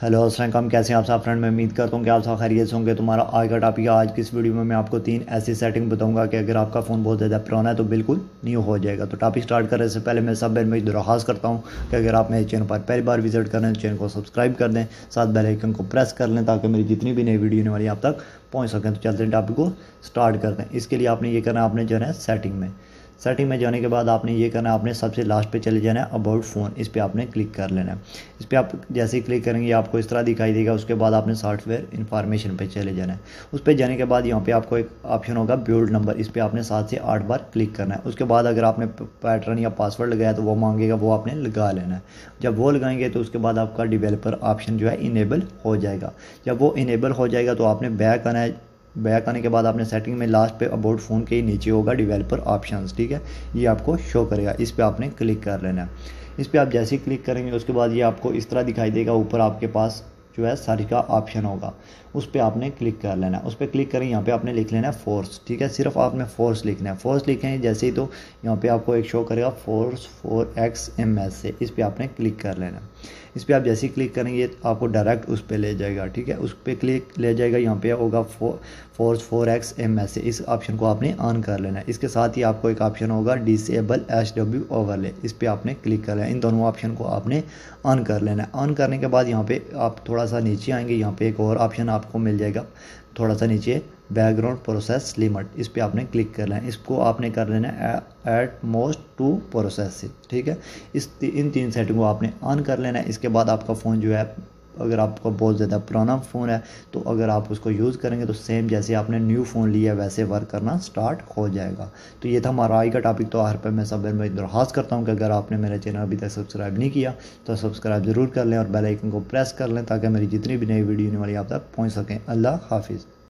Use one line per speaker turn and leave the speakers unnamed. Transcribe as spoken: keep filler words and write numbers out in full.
Hello अस्सलाम वालेकुम, कैसे हैं आप सब फ्रेंड। मैं उम्मीद करता हूँ कि आप सब खैरियत से होंगे। तुम्हारा आज का टॉपिक है। आज की इस वीडियो में मैं आपको तीन ऐसी सेटिंग बताऊंगा कि अगर आपका फ़ोन बहुत ज़्यादा पुराना है तो बिल्कुल न्यू हो जाएगा। तो टॉपिक स्टार्ट करने से पहले मैं सब में दरख्वास्त करता हूँ कि अगर आप मेरे चैनल पर पहली बार विजिट कर रहे हैं तो चैनल को सब्सक्राइब कर दें, साथ बेल आइकन को प्रेस कर लें ताकि मेरी जितनी भी नई वीडियो होने वाली आप तक पहुँच सकें। तो चलते हैं टॉपिक को स्टार्ट करते हैं। इसके लिए आपने ये करना है, आपने जो है सेटिंग में सेटिंग में जाने के बाद आपने ये करना है, आपने सबसे लास्ट पे चले जाना है अबाउट फ़ोन। इस पर आपने क्लिक कर लेना है। इस पर आप जैसे ही क्लिक करेंगे आपको इस तरह दिखाई देगा। उसके बाद आपने सॉफ्टवेयर इन्फॉर्मेशन पे चले जाना है। उस पर जाने के बाद यहाँ पे आपको एक ऑप्शन होगा बिल्ड नंबर। इस पर आपने सात से आठ बार क्लिक करना है। उसके बाद अगर आपने पैटर्न या पासवर्ड लगाया तो वो मांगेगा, वो आपने लगा लेना है। जब वो लगाएंगे तो उसके बाद आपका डिवेलपर ऑप्शन जो है इनेबल हो जाएगा। जब वो इनेबल हो जाएगा तो आपने बैक आना है। बैक आने के बाद आपने सेटिंग में लास्ट पे अबाउट फ़ोन के ही नीचे होगा डिवेलपर ऑप्शंस, ठीक है। ये आपको शो करेगा, इस पर आपने क्लिक कर लेना है। इस पर आप जैसे ही क्लिक करेंगे उसके बाद ये आपको इस तरह दिखाई देगा। ऊपर आपके पास जो है सर्च का ऑप्शन होगा, उस पर आपने क्लिक कर लेना है। उस पर क्लिक करें, यहाँ पे आपने लिख लेना है फोर्स, ठीक है। सिर्फ आपने फोर्स लिखना है। फोर्स लिखें जैसे ही तो यहाँ पे आपको एक शो करेगा force four X M S से, इस पर आपने क्लिक कर लेना है। इस पर आप जैसे ही क्लिक करेंगे आपको डायरेक्ट उस पर ले जाएगा, ठीक है। उस पर क्लिक ले जाएगा, यहाँ पे होगा फो force four X M S से, इस ऑप्शन को आपने ऑन कर लेना है। इसके साथ ही आपको एक ऑप्शन होगा डिसेबल एच डब्ल्यू ओवरले, इस पर आपने क्लिक कर लेना है। इन दोनों ऑप्शन को आपने ऑन कर लेना है। ऑन करने के बाद यहाँ पे आप थोड़ा सा नीचे आएंगे, यहाँ पे एक और ऑप्शन आपको मिल जाएगा थोड़ा सा नीचे, बैकग्राउंड प्रोसेस लिमिट, इस पर आपने क्लिक करना है। इसको आपने कर लेना है एट मोस्ट टू प्रोसेस, ठीक है। इस इन तीन सेटिंग को आपने ऑन कर लेना है। इसके बाद आपका फ़ोन जो है, अगर आपका बहुत ज़्यादा पुराना फ़ोन है तो अगर आप उसको यूज़ करेंगे तो सेम जैसे आपने न्यू फ़ोन लिया वैसे वर्क करना स्टार्ट हो जाएगा। तो ये था हमारा आज का टॉपिक। तो हर पर मैं सब में दरख्वास्त करता हूँ कि अगर आपने मेरा चैनल अभी तक सब्सक्राइब नहीं किया तो सब्सक्राइब ज़रूर कर लें और बेल आइकन को प्रेस कर लें ताकि मेरी जितनी भी नई वीडियो होने वाली आप तक पहुँच सकें। अल्लाह हाफिज़।